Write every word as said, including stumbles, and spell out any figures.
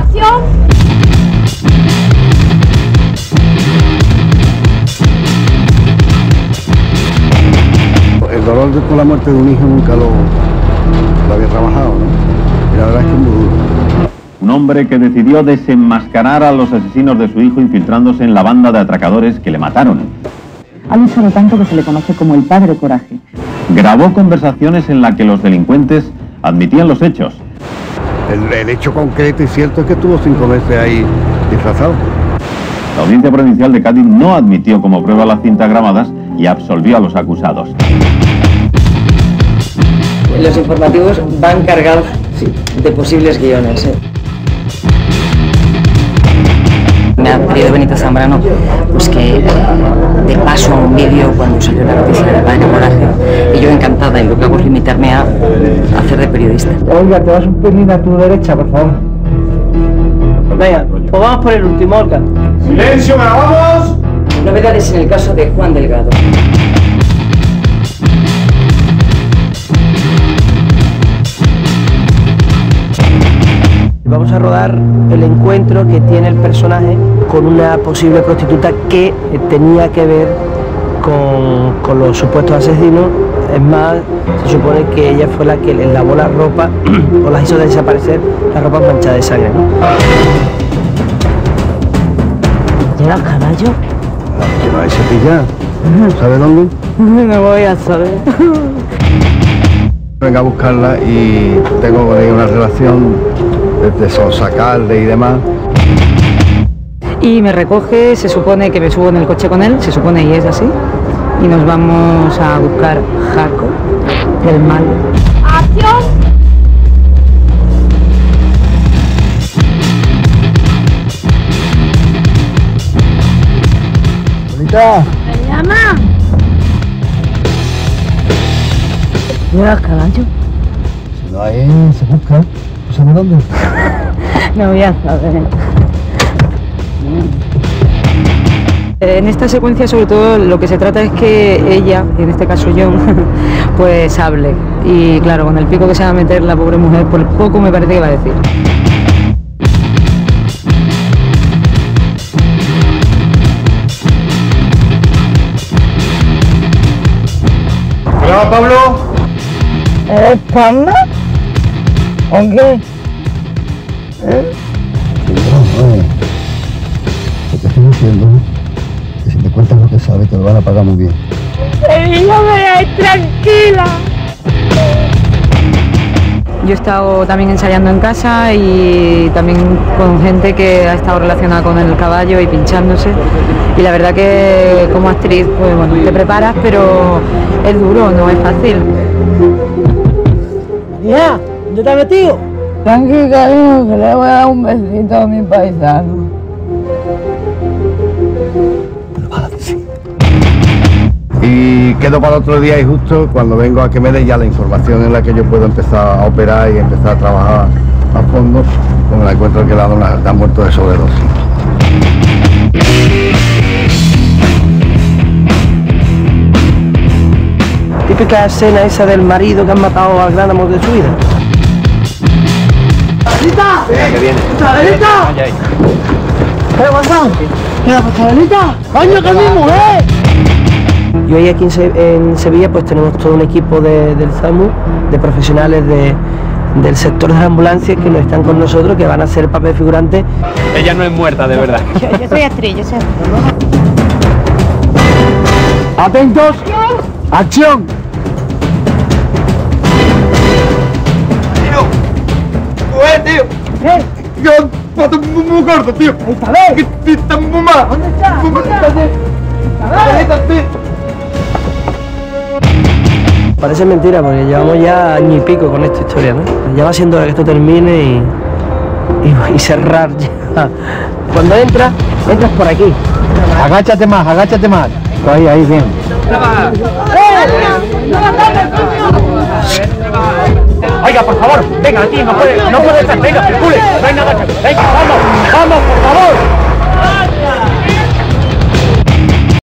¡Acción! El dolor de, por la muerte de un hijo nunca lo, lo había trabajado, ¿no? Y la verdad es que es muy duro. Un hombre que decidió desenmascarar a los asesinos de su hijo infiltrándose en la banda de atracadores que le mataron. Ha luchado tanto que se le conoce como el padre Coraje. Grabó conversaciones en las que los delincuentes admitían los hechos. El, el hecho concreto y cierto es que estuvo cinco meses ahí disfrazado. La Audiencia Provincial de Cádiz no admitió como prueba las cintas grabadas y absolvió a los acusados. Los informativos van cargados sí, de posibles guiones. ¿eh? Me ha pedido Benito Zambrano pues que de paso a un vídeo cuando salió la noticia de Padre Coraje, y yo encantada, y lo que hago es limitarme a, a hacer de periodista. Olga, te vas un pelín a tu derecha, por favor. Venga, pues vamos por el último, Olga. ¡Silencio, grabamos! Novedades en el caso de Juan Delgado. Vamos a rodar el encuentro que tiene el personaje con una posible prostituta que tenía que ver con, con los supuestos asesinos. Es más, se supone que ella fue la que les lavó la ropa o las hizo desaparecer las ropas manchadas de sangre, ¿no? ¿Lleva caballo? Que no hay cepilla. ¿Sabe dónde? No voy a saber. Venga a buscarla y tengo con ella una relación de sonsacarle y demás. Y me recoge, se supone que me subo en el coche con él, se supone y es así. Y nos vamos a buscar Jaco, el mal. ¡Acción! Bonita. ¡Me llama! ¿Lleva caballo? Si no hay, se busca. ¿No sabe dónde? No voy a saber. En esta secuencia, sobre todo, lo que se trata es que ella, en este caso yo, pues hable. Y claro, con el pico que se va a meter la pobre mujer, por poco me parece que va a decir. Hola, Pablo. ¿Eres Panda? ¿O qué? ¿Eh? No, oye, que te estoy diciendo que si te cuentas lo que sabes te lo van a pagar muy bien. ¡El niño me dejáis tranquila! Yo he estado también ensayando en casa y también con gente que ha estado relacionada con el caballo y pinchándose. Y la verdad que como actriz, pues bueno, te preparas, pero es duro, no es fácil. María, ¿dónde te has metido? Tranqui, cariño, que le voy a dar un besito a mi paisano. Te lo vas a decir. Y quedo para otro día y justo cuando vengo a que me dé ya la información en la que yo puedo empezar a operar y empezar a trabajar a fondo, pues me encuentro que le han, una, le han muerto de sobredosis. Típica escena esa del marido que han matado al gran amor de su vida. ¡Abelita! Que viene. ¡Abelita! ¿Qué ha pasado? ¿Qué ha pasado, Abelita? ¡Coño, que es mi mujer! Y hoy aquí en, Se en Sevilla pues tenemos todo un equipo de, del SAMU, de profesionales de, del sector de la ambulancia que nos están con nosotros, que van a hacer papel figurante. Ella no es muerta, de verdad. Yo, yo soy actriz, yo soy actriz. ¡Atentos! ¡Acción! Tío. ¡Joder, tío! ¿Qué? Yo, pato muy corto, tío. ¡A ver! ¿Qué está muy mal? ¿Dónde está? Muy mal, tío. Parece mentira porque llevamos ya año y pico con esta historia, ¿no? Ya va siendo hora que esto termine y, y, y cerrar ya. Cuando entras, entras por aquí. Agáchate más, agáchate más. Ahí, ahí, bien. Oiga, por favor, venga aquí, no puede, no puede estar, venga, circule, venga, venga, vamos, vamos, por favor.